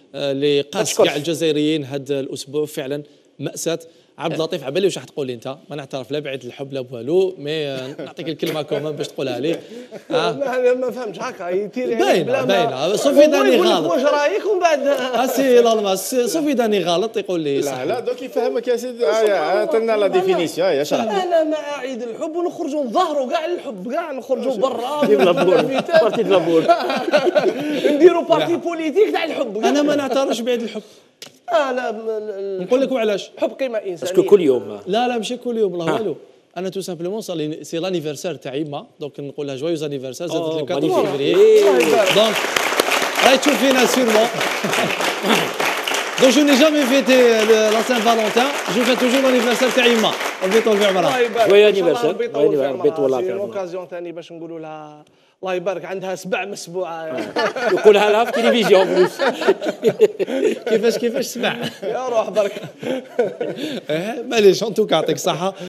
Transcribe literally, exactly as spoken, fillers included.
اللي قاس كاع الجزائريين هذا الاسبوع فعلا مأساة. عبد اللطيف عبالي واش راح تقول لي انت؟ ما نعترف لا بعيد الحب لا والو، مي نعطيك الكلمه كومان باش تقولها لي. اه لا ما فهمتش هكا يتير يعني باينه باينه صوفي داني غلط. واش رايك ومن بعد اسي الالماس صوفي داني غلط يقول لي لا لا دوك يفهمك يا سيدي. عطينا لا ديفينيسيون يا شرح. انا مع عيد الحب ونخرجوا نظهروا كاع الحب كاع نخرجوا برا بارتي لابور نديروا بارتي بوليتيك تاع الحب. انا ما نعترفش بعيد الحب. اه لا نقول لك وعلاش. حب قيمه انسانيه باسكو كل يوم. لا لا ماشي كل يوم والله والو. انا تو سامبلومون سي لانيفرسير تاع يما، دونك نقول لها جويوز انيفرسير زادت لي أربعطاش فيفري. دونك راهي تشوف فينا سيرمون. دونك جو ني جامي فيتي لا سان فالونتان، جو في توجور لانيفرسير تاع يما. ربي يطول في عمرها. جوي انيفرسير. ربي يطول في عمرها. اوكازيون ثاني باش نقولوا لها الله يبارك عندها سبع مسبوعه. يقولها لها في التلفزيون بلوس. كيفاش كيفاش سبع؟ يا روح برك. معليش ان توكا يعطيك الصحه.